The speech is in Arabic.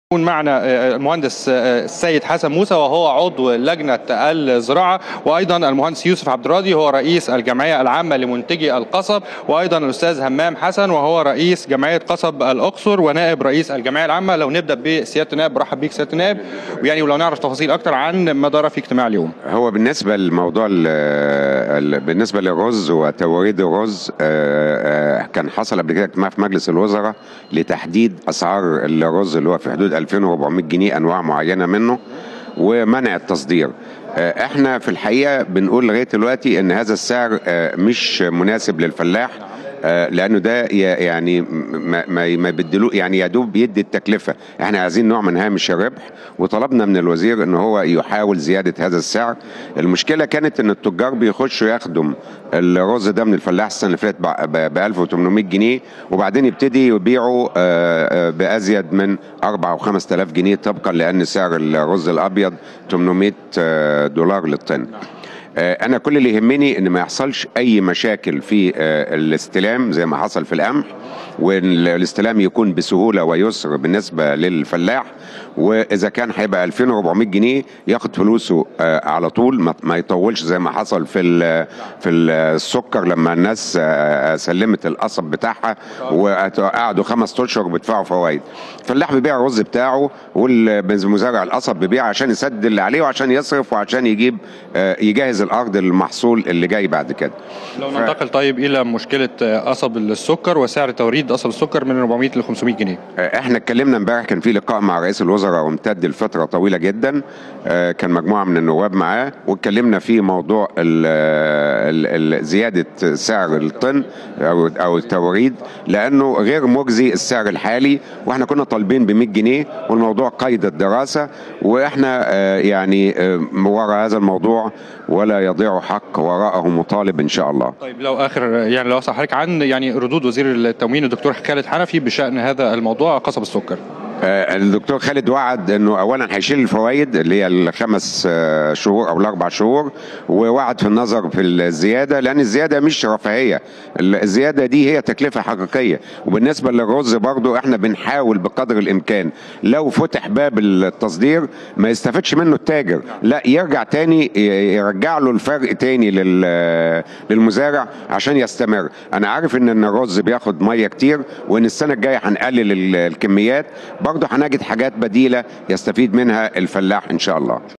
يكون معنا المهندس السيد حسن موسى وهو عضو لجنة الزراعة، وأيضا المهندس يوسف عبد الراضي هو رئيس الجمعية العامة لمنتجي القصب، وأيضا الأستاذ همام حسن وهو رئيس جمعية قصب الأقصر ونائب رئيس الجمعية العامة. لو نبدأ بسيادة النائب، برحب بيك سيادة النائب، ويعني ولو نعرف تفاصيل أكتر عن ما دار في اجتماع اليوم. هو بالنسبة للموضوع بالنسبة للرز وتوريد الرز، كان حصل قبل كده اجتماع في مجلس الوزراء لتحديد أسعار الرز اللي هو في حدود 2400 جنيه أنواع معينة منه ومنع التصدير. احنا في الحقيقة بنقول لغاية دلوقتي ان هذا السعر مش مناسب للفلاح، لانه ده يعني ما بدلو، يعني يا دوب بيدي التكلفه. احنا عايزين نوع من هامش الربح، وطلبنا من الوزير ان هو يحاول زياده هذا السعر. المشكله كانت ان التجار بيخشوا ياخدوا الرز ده من الفلاح السنه اللي فاتت ب 1800 جنيه، وبعدين يبتدي يبيعوا بازيد من 4 او 5000 جنيه طبقا لان سعر الرز الابيض 800 دولار للطن. أنا كل اللي يهمني إن ما يحصلش أي مشاكل في الاستلام زي ما حصل في القمح، والاستلام يكون بسهولة ويسر بالنسبة للفلاح. وإذا كان هيبقى 2400 جنيه ياخد فلوسه على طول، ما يطولش زي ما حصل في السكر لما الناس سلمت القصب بتاعها وقعدوا 5 أشهر بيدفعوا فوائد. الفلاح بيبيع الرز بتاعه، والمزارع القصب بيبيع عشان يسدد اللي عليه وعشان يصرف وعشان يجهز الارض للمحصول اللي جاي بعد كده. لو ننتقل طيب الى مشكله قصب السكر وسعر توريد قصب السكر من 400 ل 500 جنيه. احنا اتكلمنا امبارح، كان في لقاء مع رئيس الوزراء وامتد لفتره طويله جدا، كان مجموعه من النواب معاه، واتكلمنا في موضوع زياده سعر الطن او التوريد، لانه غير مجزي السعر الحالي، واحنا كنا طالبين ب 100 جنيه، والموضوع قيد الدراسه، واحنا يعني وراء هذا الموضوع ولا يضيع حق وراءه مطالب ان شاء الله. طيب لو لو اسال حضرتك عن ردود وزير التموين الدكتور خالد حنفي بشان هذا الموضوع قصب السكر. الدكتور خالد وعد انه اولا هيشيل الفوائد اللي هي ال5 شهور او ال4 شهور، ووعد في النظر في الزياده، لان الزياده مش رفاهيه، الزياده دي هي تكلفه حقيقيه. وبالنسبه للرز برضو احنا بنحاول بقدر الامكان لو فتح باب التصدير ما يستفدش منه التاجر، لا يرجع تاني يرجع له الفرق تاني للمزارع عشان يستمر. انا عارف ان الرز بياخد ميه كتير، وان السنه الجايه هنقلل الكميات، برضه هنجد حاجات بديلة يستفيد منها الفلاح إن شاء الله.